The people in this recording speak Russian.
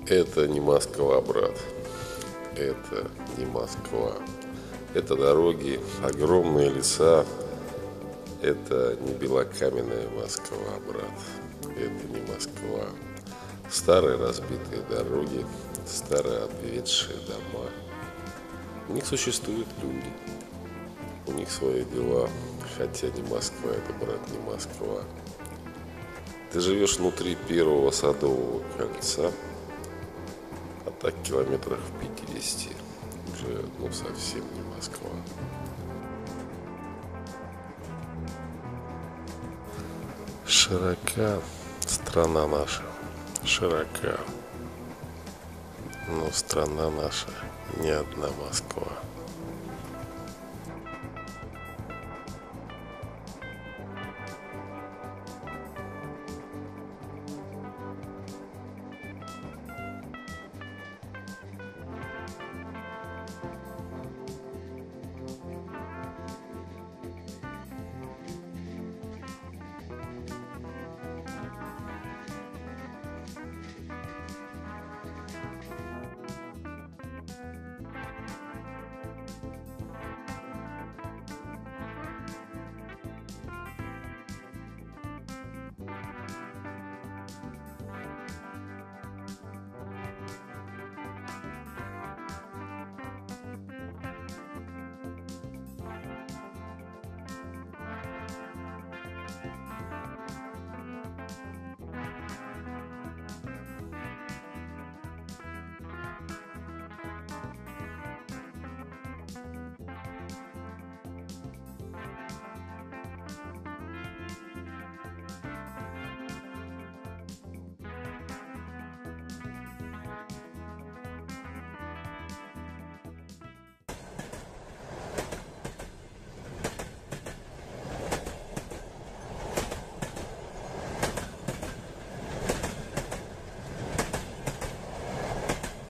Это не Москва, брат. Это не Москва. Это дороги, огромные леса. Это не белокаменная Москва, брат. Это не Москва. Старые разбитые дороги, старые обветшие дома. У них существуют люди. У них свои дела. Хотя не Москва, это, брат, не Москва. Ты живешь внутри первого Садового кольца, а так километрах в 50 уже, совсем не Москва. Широка страна наша, широка, но страна наша не одна Москва.